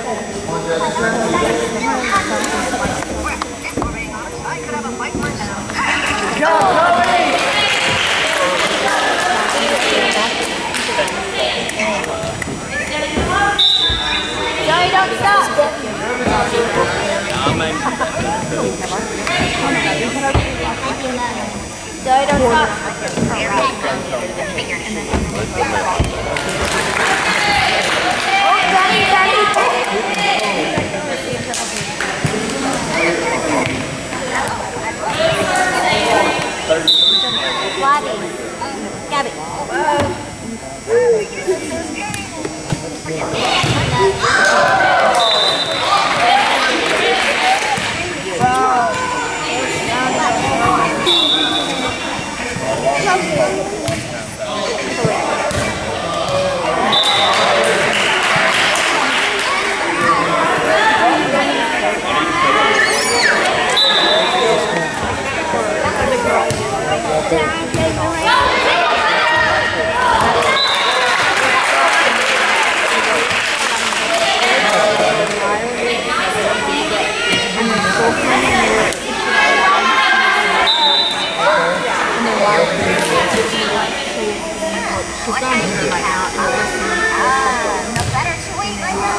Joey, don't stop. Joey, don't stop. Oh, Daddy, Daddy. Gabby. No better to wait right now.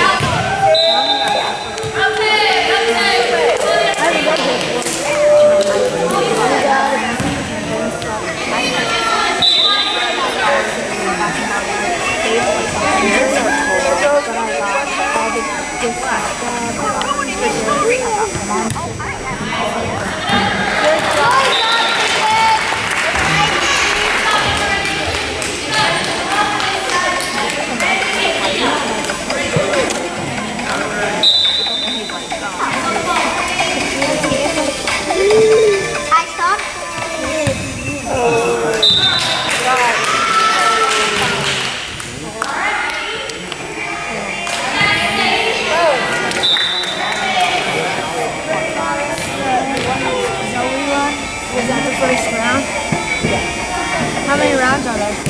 Was that the first round? How many rounds are there?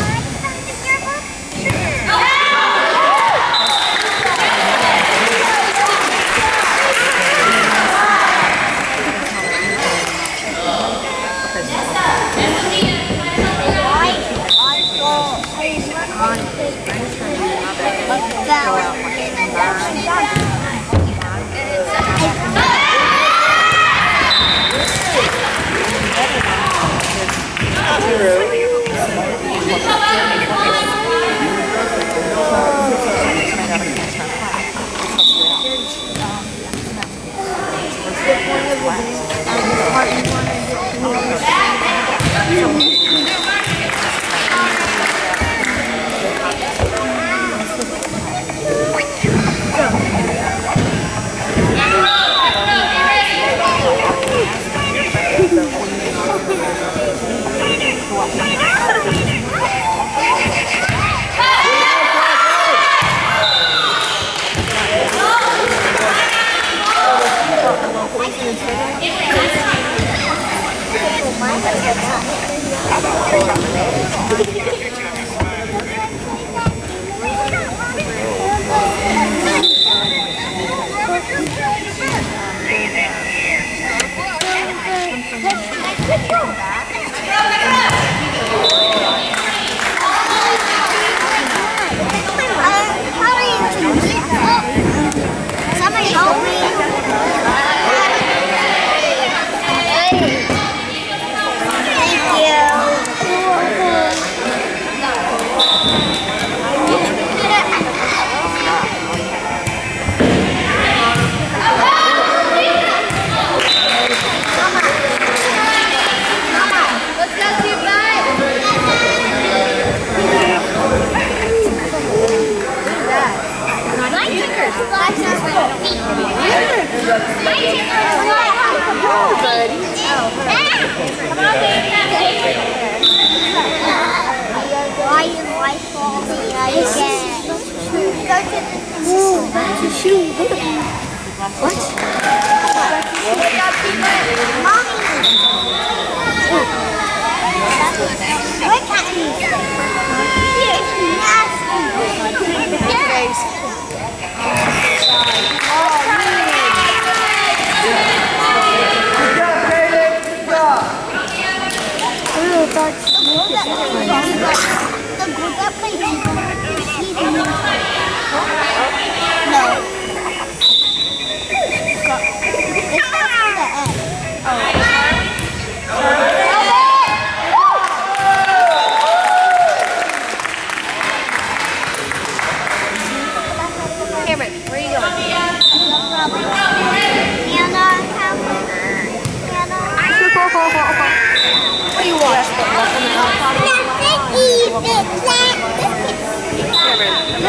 Somebody help me. What?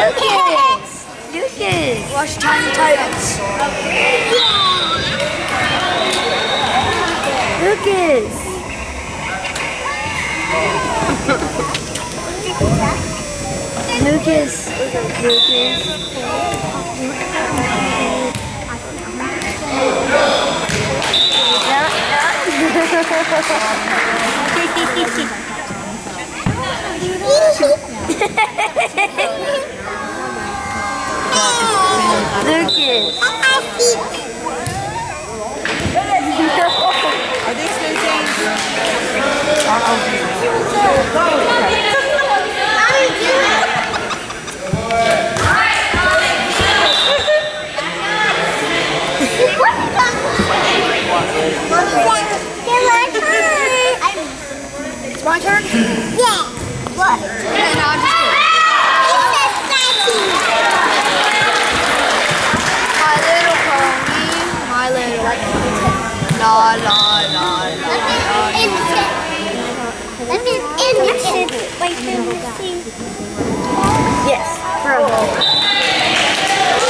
Lucas! Lucas! Watch Tiny Titans. Lucas! Lucas! Lucas! Are these new things? It's my turn? Yeah. What? Okay, no, I'm just kidding. My Little Pony. My Little. La la la la. Yes, bro.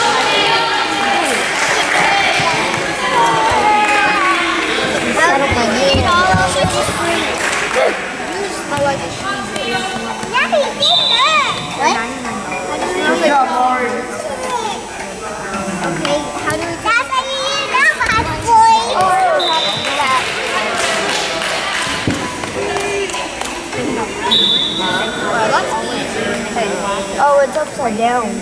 I like it. Okay, how do we that's how you use that hot boy. Oh, it's upside down.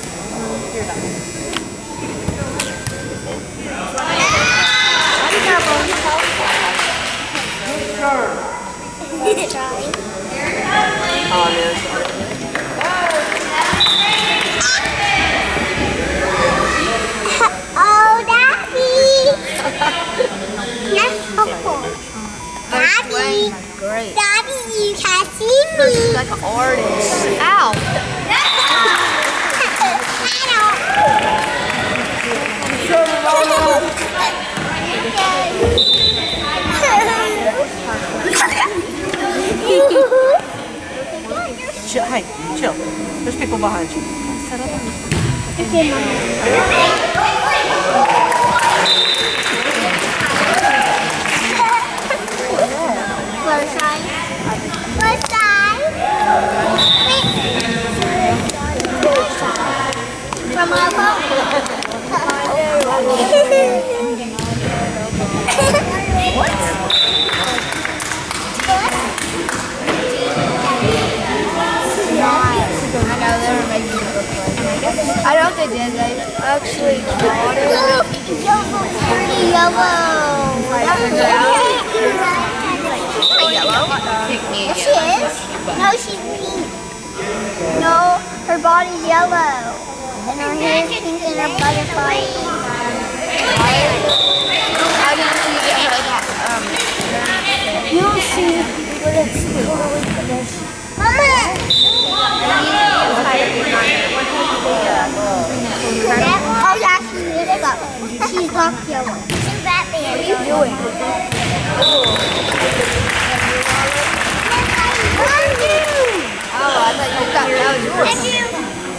Oh, Daddy. That's so cool. Daddy. Great. Daddy, you can see me. She's like an artist. Ow. Chill, hey, chill. There's people behind you. First side. First side. From above. I don't think they did. They actually bought it. Look, yellow, pretty yellow. Yellow? Yes, she is. No, she's pink. No, her body's yellow. And her hair is pink and her butterfly. How did you get her that? You'll see when it's totally finished. Mama! Oh yeah, she's dark yellow. She's Batman. What are you doing? Oh, I thought you got that was yours. And you.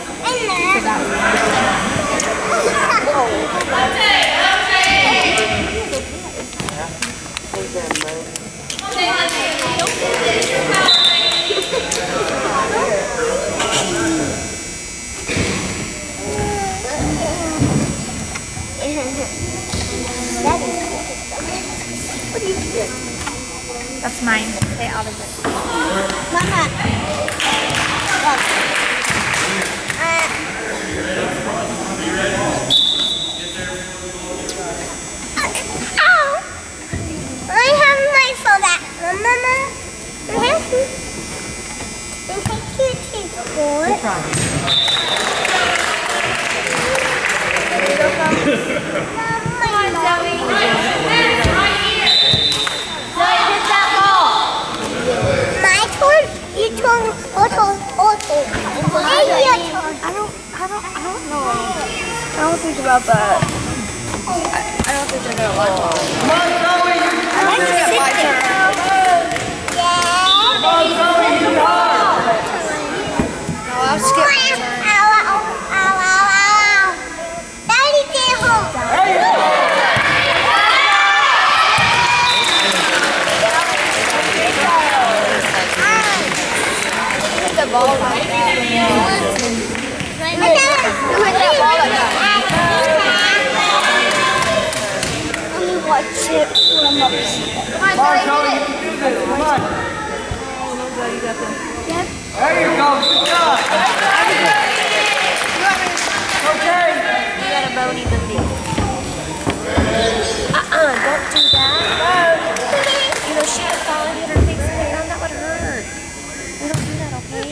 That's mine. Stay out of it. Mama. Look. Ow! I have my for that. Mama. I have to. There's a cute for it. My turn. Your turn. Auto. Hey, your turn. I don't know. I don't think about that. I don't think they're gonna like it. I like to sit My there. turn. Yeah. No, I'll skip my turn. There you go. Good job. Okay. You got a bony booty. Don't do that. You know, she would fall and hit her face in the ground. That would hurt. We don't do that, okay?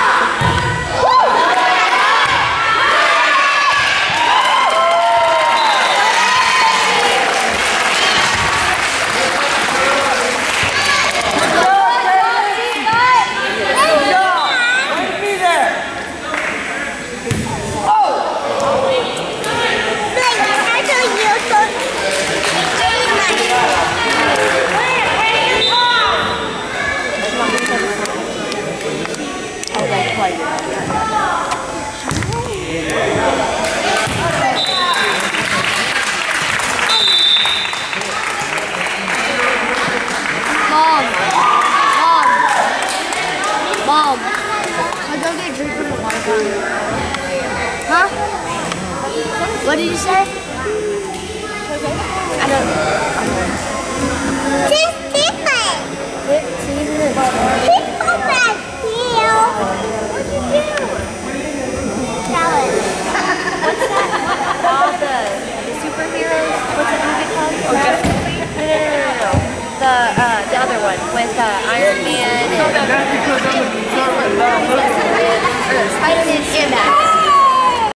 Mom, I go get a drink from the water fountain. Huh? What did you say? I don't know. This different. People back here. What'd you do? Challenge. What's that? All the superheroes? What's that movie called? Oh, Justice League? No. The other one with Iron Man and Spider-Man and that.